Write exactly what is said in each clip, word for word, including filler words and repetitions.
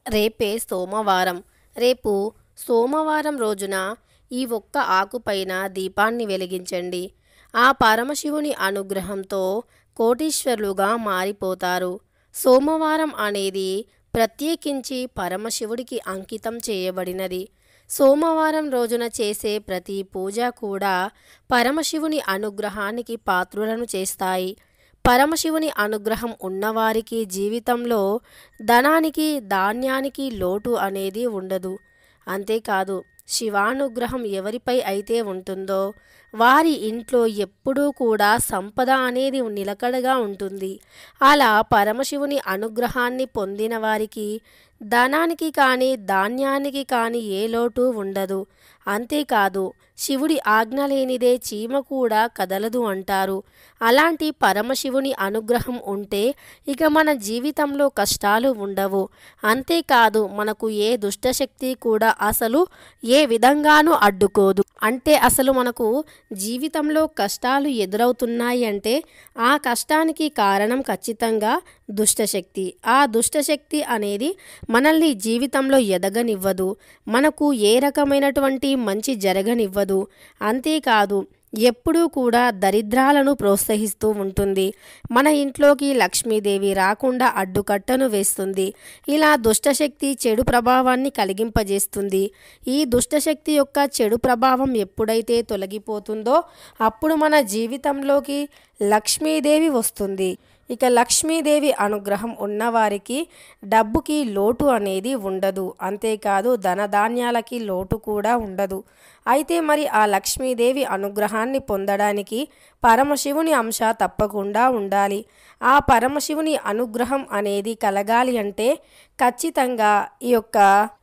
రేపే సోమవారం. రేపు సోమవారం రోజున ఈ ఒక్క ఆకుపైన దీపాన్ని వెలిగించండి. ఆ పరమశివుని అనుగ్రహంతో కోటీశ్వరులుగా మారిపోతారు. సోమవారం అనేది ప్రత్యేకించి పరమశివుడికి అంకితం చేయబడినది. సోమవారం రోజున చేసే ప్రతి పూజ కూడా పరమశివుని అనుగ్రహానికి పాత్రులను చేస్తాయి. పరమశివుని అనుగ్రహం ఉన్నవారికి జీవితంలో ధనానికి ధాన్యానికి లోటు అనేది ఉండదు. అంతేకాదు, శివానుగ్రహం ఎవరిపై అయితే ఉంటుందో వారి ఇంట్లో ఎప్పుడూ కూడా సంపద అనేది నిలకడగా ఉంటుంది. అలా పరమశివుని అనుగ్రహాన్ని పొందిన వారికి ధనానికి కానీ ధాన్యానికి కానీ ఏ లోటు ఉండదు. అంతేకాదు, శివుడి ఆజ్ఞ లేనిదే చీమ కూడా కదలదు అంటారు. అలాంటి పరమశివుని అనుగ్రహం ఉంటే ఇక మన జీవితంలో కష్టాలు ఉండవు. అంతేకాదు, మనకు ఏ దుష్టశక్తి కూడా అసలు ఏ విధంగానూ అడ్డుకోదు. అంటే అసలు మనకు జీవితంలో కష్టాలు ఎదురవుతున్నాయి అంటే ఆ కష్టానికి కారణం ఖచ్చితంగా దుష్టశక్తి. ఆ దుష్టశక్తి అనేది మనల్ని జీవితంలో ఎదగనివ్వదు, మనకు ఏ రకమైనటువంటి మంచి జరగనివ్వదు. అంతేకాదు, ఎప్పుడూ కూడా దరిద్రాలను ప్రోత్సహిస్తూ ఉంటుంది. మన ఇంట్లోకి లక్ష్మీదేవి రాకుండా అడ్డుకట్టను వేస్తుంది. ఇలా దుష్టశక్తి చెడు ప్రభావాన్ని కలిగింపజేస్తుంది. ఈ దుష్టశక్తి యొక్క చెడు ప్రభావం ఎప్పుడైతే తొలగిపోతుందో అప్పుడు మన జీవితంలోకి లక్ష్మీదేవి వస్తుంది. ఇక లక్ష్మీదేవి అనుగ్రహం ఉన్నవారికి డబ్బుకి లోటు అనేది ఉండదు. అంతేకాదు, ధనధాన్యాలకి లోటు కూడా ఉండదు. అయితే మరి ఆ లక్ష్మీదేవి అనుగ్రహాన్ని పొందడానికి పరమశివుని అంశ తప్పకుండా ఉండాలి. ఆ పరమశివుని అనుగ్రహం అనేది కలగాలి అంటే ఖచ్చితంగా ఈ యొక్క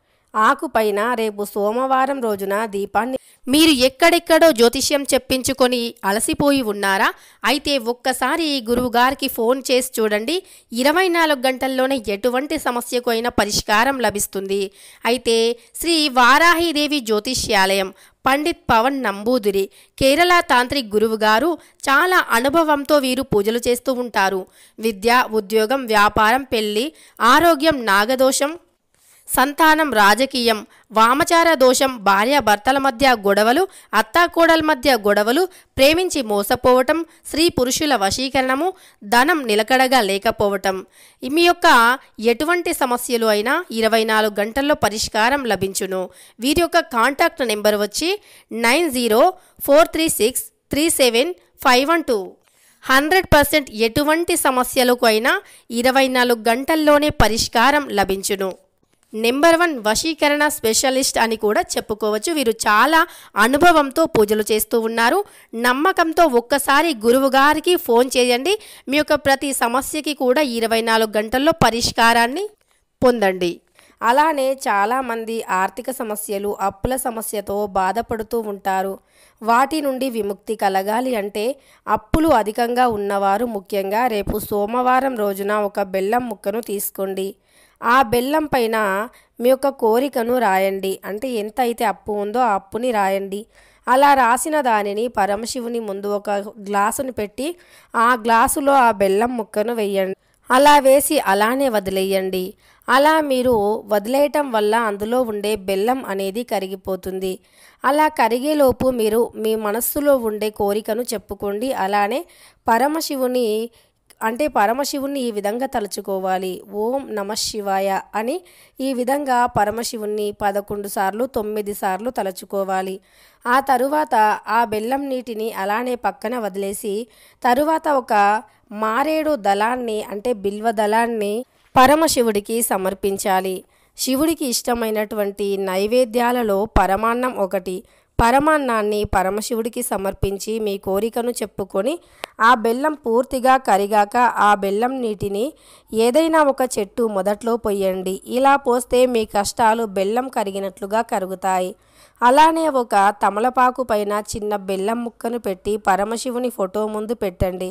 ఆకుపైన రేపు సోమవారం రోజున దీపాన్ని. మీరు ఎక్కడెక్కడో జ్యోతిష్యం చెప్పించుకొని అలసిపోయి ఉన్నారా? అయితే ఒక్కసారి గురువుగారికి ఫోన్ చేసి చూడండి. ఇరవై నాలుగు గంటల్లోనే ఎటువంటి సమస్యకు అయినా పరిష్కారం లభిస్తుంది. అయితే శ్రీ వారాహిదేవి జ్యోతిష్యాలయం, పండిత్ పవన్ నంబూదిరి, కేరళ తాంత్రిక్ గురువు గారు చాలా అనుభవంతో వీరు పూజలు చేస్తూ ఉంటారు. విద్య, ఉద్యోగం, వ్యాపారం, పెళ్లి, ఆరోగ్యం, నాగదోషం, సంతానం, రాజకీయం, వామచార దోషం, భార్యాభర్తల మధ్య గొడవలు, అత్తాకోడల మధ్య గొడవలు, ప్రేమించి మోసపోవటం, స్త్రీ పురుషుల వశీకరణము, ధనం నిలకడగా లేకపోవటం, మీ యొక్క ఎటువంటి సమస్యలు అయినా ఇరవై నాలుగు గంటల్లో పరిష్కారం లభించును. వీరి యొక్క కాంటాక్ట్ నెంబర్ వచ్చి nine zero four three six three seven five one two. Hundred percent ఎటువంటి సమస్యలకు అయినా ఇరవై నాలుగు గంటల్లోనే పరిష్కారం లభించును. నెంబర్ వన్ వశీకరణ స్పెషలిస్ట్ అని కూడా చెప్పుకోవచ్చు. వీరు చాలా అనుభవంతో పూజలు చేస్తూ ఉన్నారు. నమ్మకంతో ఒక్కసారి గురువుగారికి ఫోన్ చేయండి. మీ యొక్క ప్రతి సమస్యకి కూడా ఇరవై నాలుగు గంటల్లో పరిష్కారాన్ని పొందండి. అలానే చాలామంది ఆర్థిక సమస్యలు, అప్పుల సమస్యతో బాధపడుతూ ఉంటారు. వాటి నుండి విముక్తి కలగాలి అంటే అప్పులు అధికంగా ఉన్నవారు ముఖ్యంగా రేపు సోమవారం రోజున ఒక బెల్లం ముక్కను తీసుకోండి. ఆ బెల్లం పైన మీ యొక్క కోరికను రాయండి. అంటే ఎంత అయితే అప్పు ఉందో ఆ అప్పుని రాయండి. అలా రాసిన దానిని పరమశివుని ముందు ఒక గ్లాసుని పెట్టి ఆ గ్లాసులో ఆ బెల్లం ముక్కను వేయండి. అలా వేసి అలానే వదిలేయండి. అలా మీరు వదిలేయటం వల్ల అందులో ఉండే బెల్లం అనేది కరిగిపోతుంది. అలా కరిగేలోపు మీరు మీ మనస్సులో ఉండే కోరికను చెప్పుకోండి. అలానే పరమశివుని అంటే పరమశివుణ్ణి ఈ విధంగా తలుచుకోవాలి. ఓం నమ శివాయ అని ఈ విధంగా పరమశివుణ్ణి పదకొండు సార్లు తొమ్మిది సార్లు తలుచుకోవాలి. ఆ తరువాత ఆ బెల్లం నీటిని అలానే పక్కన వదిలేసి తరువాత ఒక మారేడు దళాన్ని అంటే బిల్వ దళాన్ని పరమశివుడికి సమర్పించాలి. శివుడికి ఇష్టమైనటువంటి నైవేద్యాలలో పరమాన్నం ఒకటి. పరమాన్నాన్ని పరమశివుడికి సమర్పించి మీ కోరికను చెప్పుకొని ఆ బెల్లం పూర్తిగా కరిగాక ఆ బెల్లం నీటిని ఏదైనా ఒక చెట్టు మొదట్లో పొయ్యండి. ఇలా పోస్తే మీ కష్టాలు బెల్లం కరిగినట్లుగా కరుగుతాయి. అలానే ఒక తమలపాకు పైన చిన్న బెల్లం ముక్కను పెట్టి పరమశివుని ఫోటో ముందు పెట్టండి.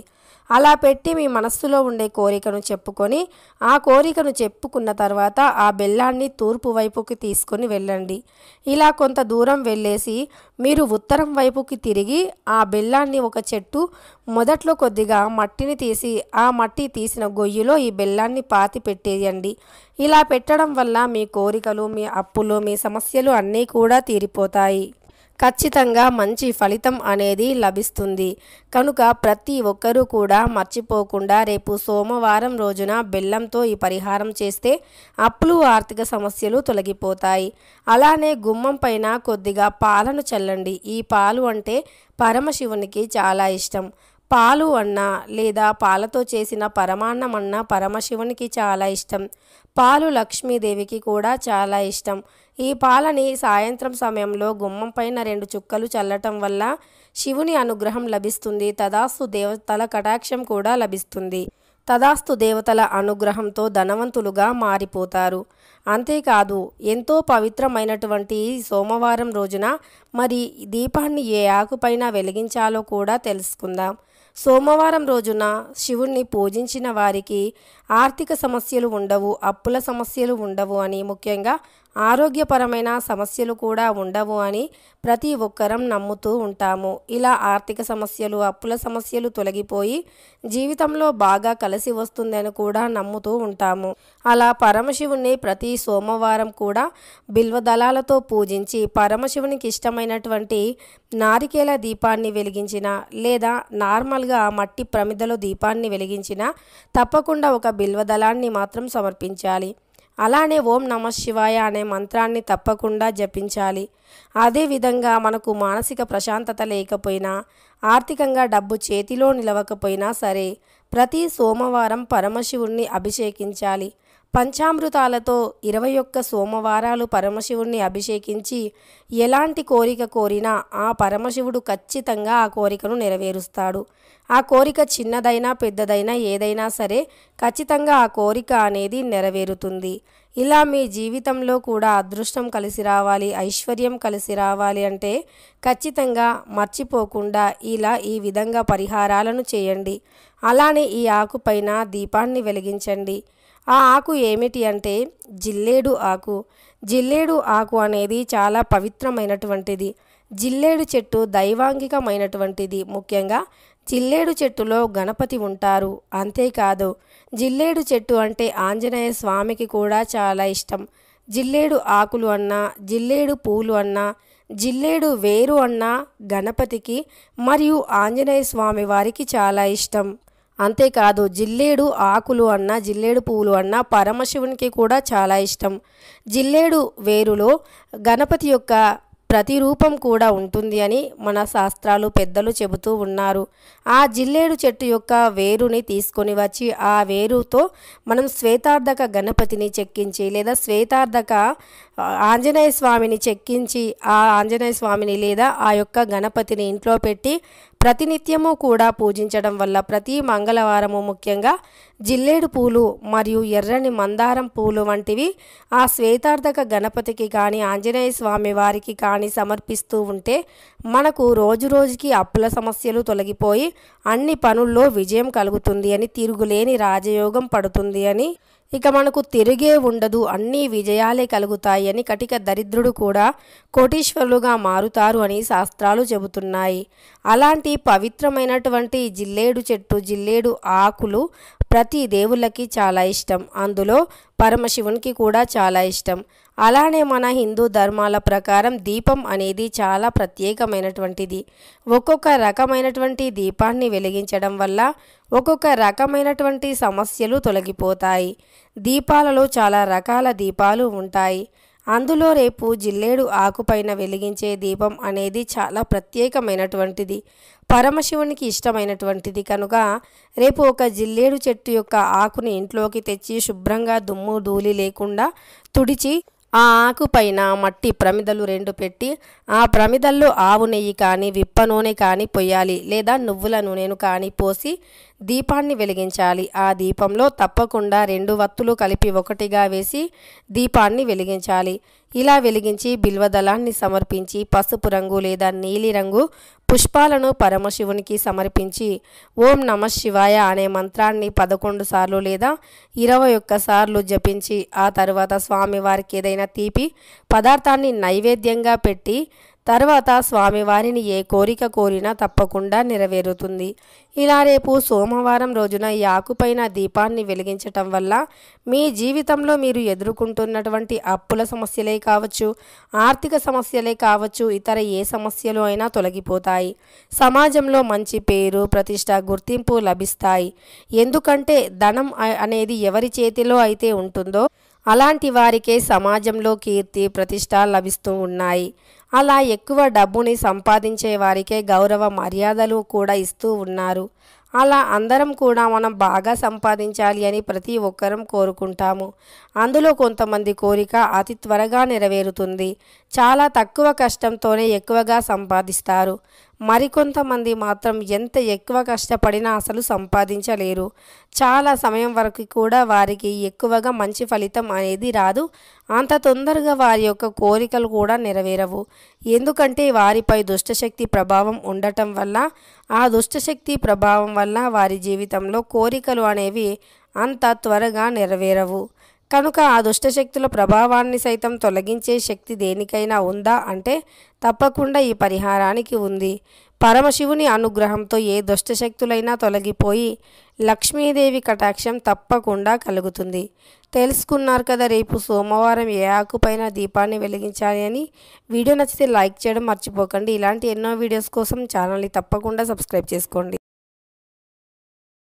అలా పెట్టి మీ మనస్సులో ఉండే కోరికను చెప్పుకొని ఆ కోరికను చెప్పుకున్న తర్వాత ఆ బెల్లాన్ని తూర్పు వైపుకి తీసుకొని వెళ్ళండి. ఇలా కొంత దూరం వెళ్ళేసి మీరు ఉత్తరం వైపుకి తిరిగి ఆ బెల్లాన్ని ఒక చెట్టు మొదట్లో కొద్దిగా మట్టిని తీసి ఆ మట్టి తీసిన గొయ్యిలో ఈ బెల్లాన్ని పాతి పెట్టేయండి. ఇలా పెట్టడం వల్ల మీ కోరికలు, మీ అప్పులు, మీ సమస్యలు అన్నీ కూడా తీరిపోతాయి. ఖచ్చితంగా మంచి ఫలితం అనేది లభిస్తుంది. కనుక ప్రతి ఒక్కరూ కూడా మర్చిపోకుండా రేపు సోమవారం రోజున బెల్లంతో ఈ పరిహారం చేస్తే అప్పులు, ఆర్థిక సమస్యలు తొలగిపోతాయి. అలానే గుమ్మం పైన కొద్దిగా పాలను చల్లండి. ఈ పాలు అంటే పరమశివునికి చాలా ఇష్టం. పాలు అన్నా లేదా పాలతో చేసిన పరమాన్నం అన్నా పరమశివునికి చాలా ఇష్టం. పాలు లక్ష్మీదేవికి కూడా చాలా ఇష్టం. ఈ పాలని సాయంత్రం సమయంలో గుమ్మం పైన రెండు చుక్కలు చల్లటం వల్ల శివుని అనుగ్రహం లభిస్తుంది. తదాస్తు దేవతల కటాక్షం కూడా లభిస్తుంది. తదాస్తు దేవతల అనుగ్రహంతో ధనవంతులుగా మారిపోతారు. అంతేకాదు ఎంతో పవిత్రమైనటువంటి సోమవారం రోజున మరి దీపాన్ని ఏ ఆకుపైన వెలిగించాలో కూడా తెలుసుకుందాం. సోమవారం రోజున శివుణ్ణి పూజించిన వారికి ఆర్థిక సమస్యలు ఉండవు, అప్పుల సమస్యలు ఉండవు అని, ముఖ్యంగా ఆరోగ్యపరమైన సమస్యలు కూడా ఉండవు అని ప్రతి ఒక్కరం నమ్ముతూ ఉంటాము. ఇలా ఆర్థిక సమస్యలు, అప్పుల సమస్యలు తొలగిపోయి జీవితంలో బాగా కలిసి వస్తుందని కూడా నమ్ముతూ ఉంటాము. అలా పరమశివుణ్ణి ప్రతి సోమవారం కూడా బిల్వదళాలతో పూజించి పరమశివునికి ఇష్టమైనటువంటి నారికేల దీపాన్ని వెలిగించిన లేదా నార్మల్గా మట్టి ప్రమిదలో దీపాన్ని వెలిగించిన తప్పకుండా ఒక బిల్వదళాన్ని మాత్రం సమర్పించాలి. అలానే ఓం నమః శివాయ అనే మంత్రాన్ని తప్పకుండా జపించాలి. అదేవిధంగా మనకు మానసిక ప్రశాంతత లేకపోయినా, ఆర్థికంగా డబ్బు చేతిలో నిలవకపోయినా సరే ప్రతి సోమవారం పరమశివుణ్ణి అభిషేకించాలి. పంచామృతాలతో ఇరవై ఒక్క సోమవారాలు పరమశివుణ్ణి అభిషేకించి ఎలాంటి కోరిక కోరినా ఆ పరమశివుడు ఖచ్చితంగా ఆ కోరికను నెరవేరుస్తాడు. ఆ కోరిక చిన్నదైనా పెద్దదైనా ఏదైనా సరే ఖచ్చితంగా ఆ కోరిక అనేది నెరవేరుతుంది. ఇలా మీ జీవితంలో కూడా అదృష్టం కలిసి రావాలి, ఐశ్వర్యం కలిసి రావాలి అంటే ఖచ్చితంగా మర్చిపోకుండా ఇలా ఈ విధంగా పరిహారాలను చేయండి. అలానే ఈ ఆకుపైన దీపాన్ని వెలిగించండి. ఆ ఆకు ఏమిటి అంటే జిల్లేడు ఆకు. జిల్లేడు ఆకు అనేది చాలా పవిత్రమైనటువంటిది. జిల్లేడు చెట్టు దైవాంగికమైనటువంటిది. ముఖ్యంగా జిల్లేడు చెట్టులో గణపతి ఉంటారు. అంతేకాదు జిల్లేడు చెట్టు అంటే ఆంజనేయ స్వామికి కూడా చాలా ఇష్టం. జిల్లేడు ఆకులు అన్నా, జిల్లేడు పూలు అన్నా, జిల్లేడు వేరు అన్నా గణపతికి మరియు ఆంజనేయ స్వామి వారికి చాలా ఇష్టం. అంతేకాదు జిల్లేడు ఆకులు అన్నా, జిల్లేడు పువ్వులు అన్నా పరమశివునికి కూడా చాలా ఇష్టం. జిల్లేడు వేరులో గణపతి యొక్క ప్రతిరూపం కూడా ఉంటుంది అని మన శాస్త్రాలు పెద్దలు చెబుతూ ఉన్నారు. ఆ జిల్లేడు చెట్టు యొక్క వేరుని తీసుకొని వచ్చి ఆ వేరుతో మనం శ్వేతార్ధక గణపతిని చెక్కించి లేదా శ్వేతార్ధక ఆంజనేయ స్వామిని చెక్కించి ఆ ఆంజనేయ స్వామిని లేదా ఆ యొక్క గణపతిని ఇంట్లో పెట్టి ప్రతినిత్యము కూడా పూజించడం వల్ల ప్రతి మంగళవారము ముఖ్యంగా జిల్లేడు పూలు మరియు ఎర్రని మందారం పూలు వంటివి ఆ శ్వేతార్ధక గణపతికి కానీ ఆంజనేయ స్వామి వారికి కానీ సమర్పిస్తూ ఉంటే మనకు రోజు రోజుకి అప్పుల సమస్యలు తొలగిపోయి అన్ని పనుల్లో విజయం కలుగుతుంది అని, తిరుగులేని రాజయోగం పడుతుంది అని, ఇక మనకు తిరిగే ఉండదు, అన్ని విజయాలే కలుగుతాయి అని, కటిక దరిద్రుడు కూడా కోటీశ్వరులుగా మారుతారు అని శాస్త్రాలు చెబుతున్నాయి. అలాంటి పవిత్రమైనటువంటి జిల్లేడు చెట్టు, జిల్లేడు ఆకులు ప్రతి దేవుళ్ళకి చాలా ఇష్టం. అందులో పరమశివునికి కూడా చాలా ఇష్టం. అలానే మన హిందూ ధర్మాల ప్రకారం దీపం అనేది చాలా ప్రత్యేకమైనటువంటిది. ఒక్కొక్క రకమైనటువంటి దీపాన్ని వెలిగించడం వల్ల ఒక్కొక్క రకమైనటువంటి సమస్యలు తొలగిపోతాయి. దీపాలలో చాలా రకాల దీపాలు ఉంటాయి. అందులో రేపు జిల్లేడు ఆకుపైన వెలిగించే దీపం అనేది చాలా ప్రత్యేకమైనటువంటిది, పరమశివునికి ఇష్టమైనటువంటిది. కనుక రేపు ఒక జిల్లేడు చెట్టు యొక్క ఆకుని ఇంట్లోకి తెచ్చి శుభ్రంగా దుమ్ము ధూళి లేకుండా తుడిచి ఆ ఆకు పైన మట్టి ప్రమిదలు రెండు పెట్టి ఆ ప్రమిదల్లో ఆవు నెయ్యి కానీ విప్ప నూనె కానీ పొయ్యాలి, లేదా నువ్వుల నూనెను కానీ పోసి దీపాన్ని వెలిగించాలి. ఆ దీపంలో తప్పకుండా రెండు వత్తులు కలిపి ఒకటిగా వేసి దీపాన్ని వెలిగించాలి. ఇలా వెలిగించి బిల్వదళాన్ని సమర్పించి పసుపు రంగు లేదా నీలి రంగు పుష్పాలను పరమశివునికి సమర్పించి ఓం నమః శివాయ అనే మంత్రాన్ని పదకొండు సార్లు లేదా ఇరవై ఒక్క సార్లు జపించి ఆ తర్వాత స్వామివారికి ఏదైనా తీపి పదార్థాన్ని నైవేద్యంగా పెట్టి తర్వాత స్వామివారిని ఏ కోరిక కోరినా తప్పకుండా నెరవేరుతుంది. ఇలా రేపు సోమవారం రోజున ఈ ఆకుపైన దీపాన్ని వెలిగించటం వల్ల మీ జీవితంలో మీరు ఎదుర్కొంటున్నటువంటి అప్పుల సమస్యలే కావచ్చు, ఆర్థిక సమస్యలే కావచ్చు, ఇతర ఏ సమస్యలు అయినా తొలగిపోతాయి. సమాజంలో మంచి పేరు, ప్రతిష్ట, గుర్తింపు లభిస్తాయి. ఎందుకంటే ధనం అనేది ఎవరి చేతిలో అయితే ఉంటుందో అలాంటి వారికే సమాజంలో కీర్తి, ప్రతిష్ట లభిస్తూ ఉన్నాయి. అలా ఎక్కువ డబ్బుని సంపాదించే వారికే గౌరవ మర్యాదలు కూడా ఇస్తూ ఉన్నారు. అలా అందరం కూడా మనం బాగా సంపాదించాలి అని ప్రతి ఒక్కరం కోరుకుంటాము. అందులో కొంతమంది కోరిక అతి త్వరగా నెరవేరుతుంది. చాలా తక్కువ కష్టంతోనే ఎక్కువగా సంపాదిస్తారు. మరికొంతమంది మాత్రం ఎంత ఎక్కువ కష్టపడినా అసలు సంపాదించలేరు. చాలా సమయం వరకు కూడా వారికి ఎక్కువగా మంచి ఫలితం అనేది రాదు. అంత తొందరగా వారి యొక్క కోరికలు కూడా నెరవేరవు. ఎందుకంటే వారిపై దుష్టశక్తి ప్రభావం ఉండటం వల్ల ఆ దుష్టశక్తి ప్రభావం వల్ల వారి జీవితంలో కోరికలు అనేవి అంత త్వరగా నెరవేరవు. కనుక ఆ దుష్టశక్తుల ప్రభావాన్ని సైతం తొలగించే శక్తి దేనికైనా ఉందా అంటే తప్పకుండా ఈ పరిహారానికి ఉంది. పరమశివుని అనుగ్రహంతో ఏ దుష్టశక్తులైనా తొలగిపోయి లక్ష్మీదేవి కటాక్షం తప్పకుండా కలుగుతుంది. తెలుసుకున్నారు కదా రేపు సోమవారం ఏ ఆకుపైన దీపాన్ని వెలిగించాలి అని. వీడియో నచ్చితే లైక్ చేయడం మర్చిపోకండి. ఇలాంటి ఎన్నో వీడియోస్ కోసం ఛానల్ని తప్పకుండా సబ్స్క్రైబ్ చేసుకోండి.